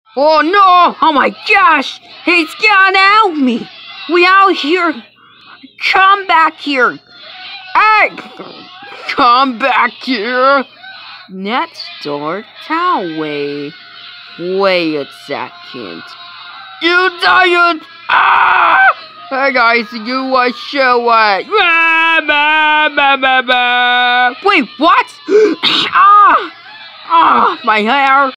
Oh no! Oh my gosh! He's gonna help me! We out here! Come back here! Hey! Come back here! Let's start that way. Wait a second. You giant! Ah! Hey guys, you show what? Wait, what? Ah! Ah, my hair!